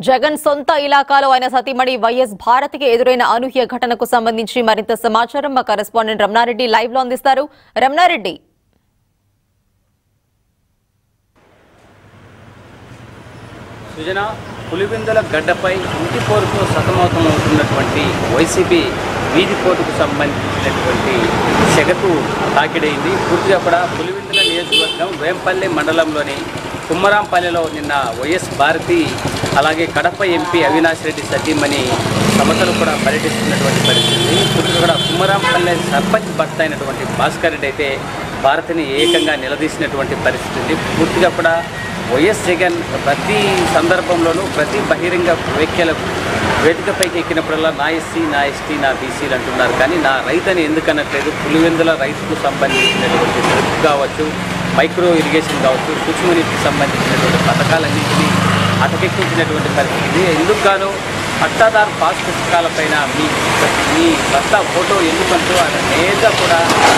జగన్ సొంత ఇలాకాలో అయిన సతీమణి వైఎస్ భారతికి ఎదురైన అనూహ్య ఘటనకు సంబంధించి మరింత సమాచారం మా కరెస్పాండెంట్ రమణారెడ్డి లైవ్ లో అందిస్తారు. రమణారెడ్డి, సుజన, పులివెందుల గడ్డపై ఇంటి పోరుతో సతమతమవుతున్నటువంటి వైసీపీ వీధి పోరుకు సంబంధించినటువంటి సెగకు తాకిడైంది. పూర్తిగా కూడా పులివెందుల నియోజకవర్గం వేంపల్లి మండలంలోని కుమ్మరాంపల్లిలో నిన్న వైఎస్ భారతి అలాగే కడప ఎంపీ అవినాష్ రెడ్డి సతీమణి సమతలు కూడా పర్యటిస్తున్నటువంటి పరిస్థితి. పూర్తిగా కూడా కుమ్మరాంపల్లి సర్పంచ్ భర్త అయినటువంటి భాస్కర్ రెడ్డి అయితే భారతిని ఏకంగా నిలదీసినటువంటి పరిస్థితి. పూర్తిగా కూడా వైఎస్ జగన్ ప్రతి సందర్భంలోనూ ప్రతి బహిరంగ వ్యాఖ్యలకు వేదికపైకి ఎక్కినప్పుడల్లా నా ఎస్సీ, నా ఎస్టీ, నా బీసీలు అంటున్నారు, కానీ నా రైతని ఎందుకు అనట్లేదు. పులివెందుల రైతుకు సంబంధించినటువంటి డ్రిప్ కావచ్చు, మైక్రో ఇరిగేషన్ కావచ్చు, సూక్ష్మనీటికి సంబంధించినటువంటి పథకాలన్నింటినీ అటకెక్కించినటువంటి పరిస్థితి. ఎందుకు గాను పట్టాదారు పాస్ పుస్తకాలపైన మీ భర్త ఫోటో ఎందుకంటూ ఆయన నేరుగా కూడా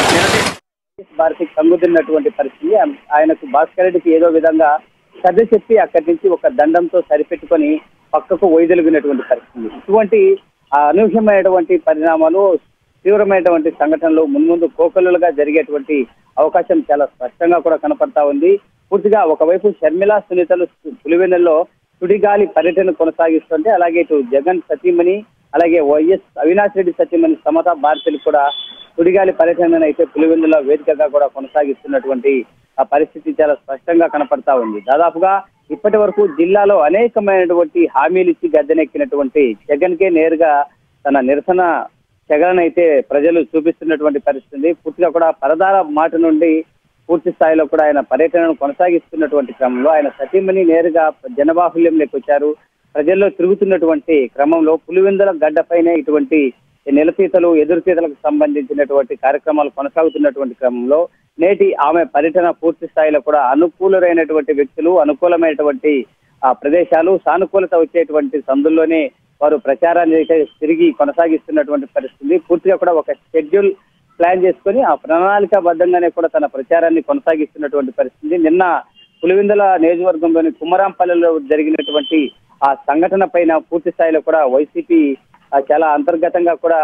భారతికి కంగుతున్నటువంటి పరిస్థితి. ఆయనకు భాస్కర్ రెడ్డికి ఏదో విధంగా సర్ది చెప్పి అక్కడి నుంచి ఒక దండంతో సరిపెట్టుకొని పక్కకు వైదొలిగినటువంటి పరిస్థితి. ఇటువంటి అనూహ్యమైనటువంటి పరిణామాలు, తీవ్రమైనటువంటి సంఘటనలు మున్ముందు కోకలుగా జరిగేటువంటి అవకాశం చాలా స్పష్టంగా కూడా కనపడతా ఉంది. పూర్తిగా ఒకవైపు షర్మిల, సునీతలు పులివెందులలో సుడిగాలి పర్యటన కొనసాగిస్తుంటే, అలాగే ఇటు జగన్ సతీమణి అలాగే వైఎస్ అవినాష్ రెడ్డి సతీమణి సమతా భారతిలు కూడా సుడిగాలి పర్యటన అయితే పులివెందుల వేదికగా కూడా కొనసాగిస్తున్నటువంటి ఆ పరిస్థితి చాలా స్పష్టంగా కనపడతా ఉంది. దాదాపుగా ఇప్పటి వరకు జిల్లాలో అనేకమైనటువంటి హామీలు ఇచ్చి గద్దెనెక్కినటువంటి జగన్ కే నేరుగా తన నిరసన జగన్ ప్రజలు చూపిస్తున్నటువంటి పరిస్థితి. పూర్తిగా కూడా పరదార మాట నుండి పూర్తి స్థాయిలో కూడా ఆయన పర్యటనను కొనసాగిస్తున్నటువంటి క్రమంలో ఆయన సతీమణి నేరుగా జనబాహుల్యంలోకి వచ్చారు. ప్రజల్లో తిరుగుతున్నటువంటి క్రమంలో పులివెందుల గడ్డపైనే ఇటువంటి నిలతీతలు, ఎదురుతీతలకు సంబంధించినటువంటి కార్యక్రమాలు కొనసాగుతున్నటువంటి క్రమంలో నేటి ఆమె పర్యటన పూర్తి స్థాయిలో కూడా అనుకూలమైనటువంటి వ్యక్తులు, అనుకూలమైనటువంటి ప్రదేశాలు, సానుకూలత వచ్చేటువంటి సందుల్లోనే వారు ప్రచారాన్ని అయితే తిరిగి కొనసాగిస్తున్నటువంటి పరిస్థితి. పూర్తిగా కూడా ఒక షెడ్యూల్ ప్లాన్ చేసుకొని ఆ ప్రణాళికాబద్ధంగానే కూడా తన ప్రచారాన్ని కొనసాగిస్తున్నటువంటి పరిస్థితి. నిన్న పులివెందుల నియోజకవర్గంలోని కుమ్మరాంపల్లిలో జరిగినటువంటి ఆ సంఘటన పైన పూర్తి స్థాయిలో కూడా వైసీపీ చాలా అంతర్గతంగా కూడా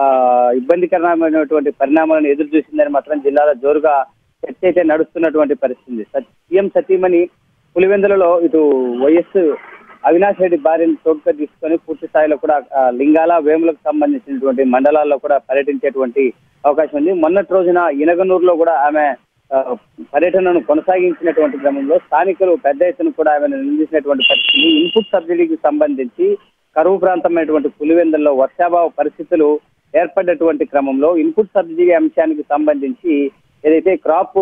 ఇబ్బందికరమైనటువంటి పరిణామాలను ఎదురు చూసిందని మాత్రం జిల్లాలో జోరుగా చర్చ అయితే నడుస్తున్నటువంటి పరిస్థితి. సీఎం సతీమణి పులివెందులలో ఇటు వైఎస్ అవినాష్ రెడ్డి భార్యను తోడుగా తీసుకొని పూర్తి స్థాయిలో కూడా లింగాల, వేములకు సంబంధించినటువంటి మండలాల్లో కూడా పర్యటించేటువంటి అవకాశం ఉంది. మొన్నటి రోజున ఇనగనూరులో కూడా ఆమె పర్యటనను కొనసాగించినటువంటి క్రమంలో స్థానికులు పెద్ద ఎత్తున కూడా ఆమెను నిందించినటువంటి పరిస్థితి. ఇన్పుట్ సబ్సిడీకి సంబంధించి కరువు ప్రాంతమైనటువంటి పులివెందుల్లో వర్షాభావ పరిస్థితులు ఏర్పడినటువంటి క్రమంలో ఇన్పుట్ సబ్సిడీ అంశానికి సంబంధించి ఏదైతే క్రాప్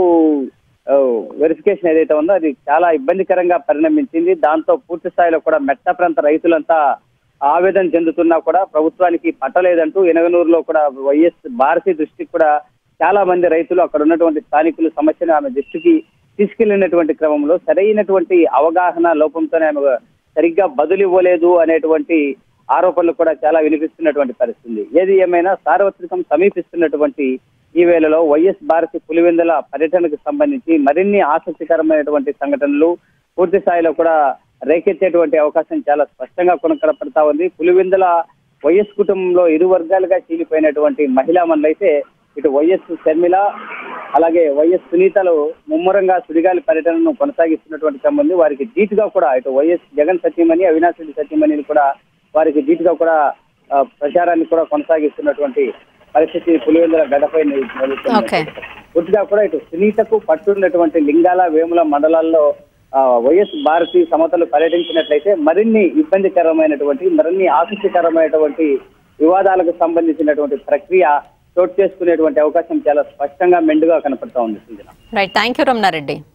వెరిఫికేషన్ ఏదైతే ఉందో అది చాలా ఇబ్బందికరంగా పరిణమించింది. దాంతో పూర్తి స్థాయిలో కూడా మెట్ట ప్రాంత రైతులంతా ఆవేదన చెందుతున్నా కూడా ప్రభుత్వానికి పట్టలేదంటూ ఎనగనూరులో కూడా వైఎస్ భారతి దృష్టికి కూడా చాలా మంది రైతులు, అక్కడ ఉన్నటువంటి స్థానికులు సమస్యను ఆమె దృష్టికి తీసుకెళ్లినటువంటి క్రమంలో సరైనటువంటి అవగాహన లోపంతోనే ఆమె సరిగ్గా బదులు ఇవ్వలేదు అనేటువంటి ఆరోపణలు కూడా చాలా వినిపిస్తున్నటువంటి పరిస్థితి. ఏది ఏమైనా సార్వత్రికం సమీపిస్తున్నటువంటి ఈ వేళలో వైఎస్ భారతి పులివెందుల పర్యటనకు సంబంధించి మరిన్ని ఆసక్తికరమైనటువంటి సంఘటనలు పూర్తి స్థాయిలో కూడా రేకెత్తేటువంటి అవకాశం చాలా స్పష్టంగా కనపడతా ఉంది. పులివెందుల వైఎస్ కుటుంబంలో ఇరు వర్గాలుగా చీలిపోయినటువంటి మహిళా మనులైతే ఇటు వైఎస్ షర్మిల అలాగే వైఎస్ సునీతలు ముమ్మరంగా సుడిగాలి పర్యటనను కొనసాగిస్తున్నటువంటి క్రమం. వారికి ధీటుగా కూడా ఇటు వైఎస్ జగన్ సతీమణి, అవినాష్ రెడ్డి సతీమణిని కూడా వారికి ధీటుగా కూడా ప్రచారాన్ని కూడా కొనసాగిస్తున్నటువంటి పరిస్థితి పులివెందుల గడపై పూర్తిగా కూడా ఇటు సునీతకు పట్టున్నటువంటి లింగాల, వేముల మండలాల్లో వైఎస్ భారతి సమతలు పర్యటించినట్లయితే మరిన్ని ఇబ్బందికరమైనటువంటి, మరిన్ని ఆసక్తికరమైనటువంటి వివాదాలకు సంబంధించినటువంటి ప్రక్రియ చోటు చేసుకునేటువంటి అవకాశం చాలా స్పష్టంగా మెండుగా కనపడతా ఉంది. Right, thank you Ramanareddy.